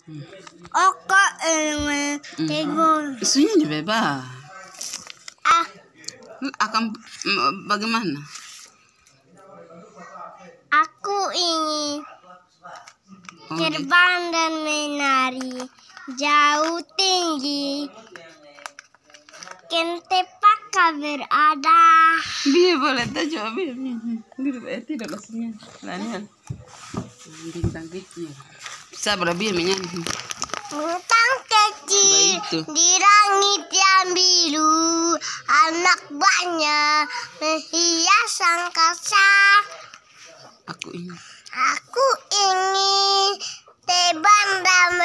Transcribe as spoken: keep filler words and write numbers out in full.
Hmm. Oko ingin tegur. Isunya bebas. Ah, Akan bagaimana? aku ingin Oh, terbang dan menari jauh tinggi. Kentepaka berada. Biar boleh tak coba biar biar tidak lesnya. Lanian. Bintang kecil. Sabar biar menyanyi. Bintang kecil Baik, di langit yang biru, anak banyak menghias angkasa. Aku ingin. Aku ingin terbang dan